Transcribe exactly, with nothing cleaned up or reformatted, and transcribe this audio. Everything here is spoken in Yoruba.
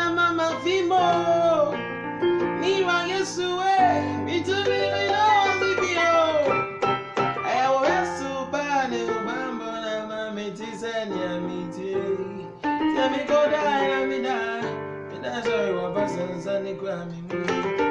na mama fimo. Ni wa Yesu e, mi tu mi no libio. I will Yesu ba ne mambo na mama tisanya mi ti. Tell me go die na mi die. Me die sorry wa pasan sani kwa mi.